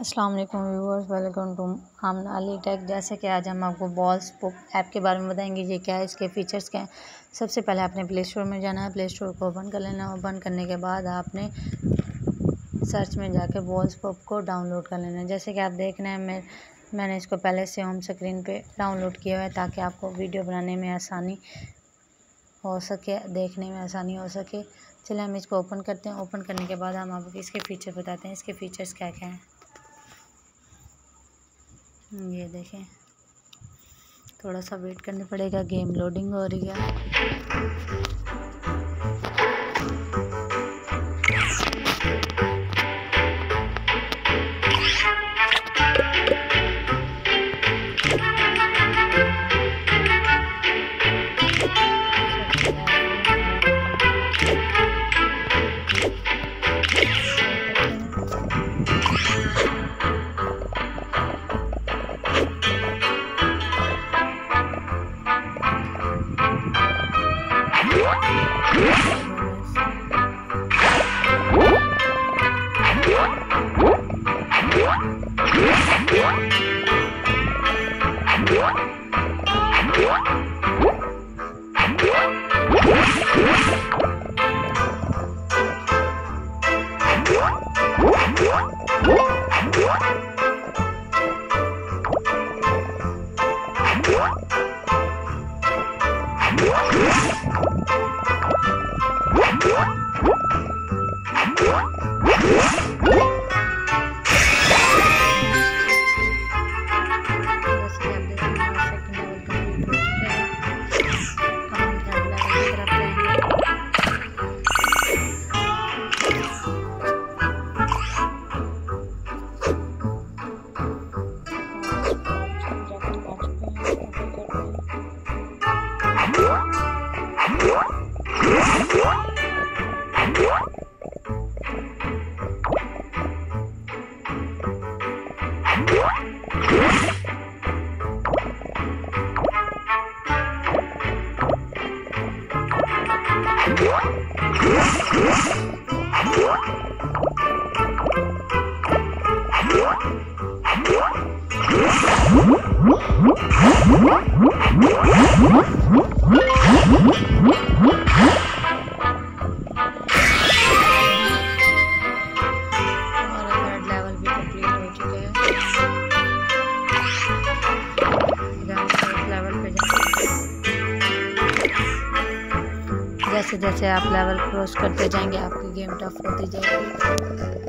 अस्सलाम वालेकुम viewers, welcome to Aamna Ali tech. जैसे कि आज हम आपको बॉल्स बुक ऐप के बारे में बताएंगे। ये क्या है, इसके फीचर्स क्या हैं। सबसे पहले आपने प्ले स्टोर में जाना है, प्ले स्टोर को ओपन कर लेना। ओपन करने के बाद आपने सर्च में जाके बॉल्स बुक को डाउनलोड कर लेना है। जैसे कि आप देख रहे हैं मैंने इसको पहले से होम स्क्रीन पे डाउनलोड किया हुआ है ताकि आपको वीडियो बनाने में आसानी हो सके, देखने में आसानी हो सके। चलिए हम इसको ओपन करते हैं। ओपन करने के बाद हम आपको इसके फीचर बताते हैं, इसके फीचर्स क्या क्या हैं। ये देखें, थोड़ा सा वेट करना पड़ेगा, गेम लोडिंग हो रही है। जैसे जैसे आप लेवल क्रॉस करते जाएंगे आपकी गेम टफ होती जाएगी।